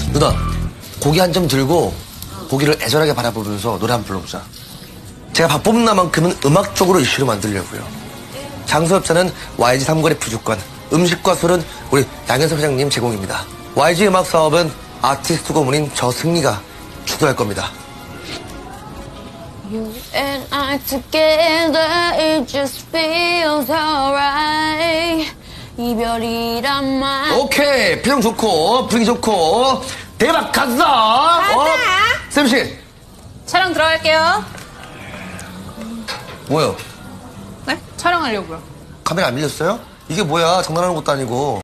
누나, 고기 한 점 들고 고기를 애절하게 바라보면서 노래 한 번 불러보자. 제가 밥 뽑는 나만큼은 음악적으로 이슈로 만들려고요. 장소 협찬은 YG 삼거리 부주권, 음식과 술은 우리 양현석 회장님 제공입니다. YG 음악 사업은 아티스트 고문인 저 승리가 주도할 겁니다. You and I together, it just feels alright. 이별이란 말. 오케이, 표정 좋고 분위기 좋고 대박 갔어. 쌤씨. 촬영 들어갈게요. 뭐요? 네? 촬영하려고요. 카메라 안 밀렸어요? 이게 뭐야, 장난하는 것도 아니고.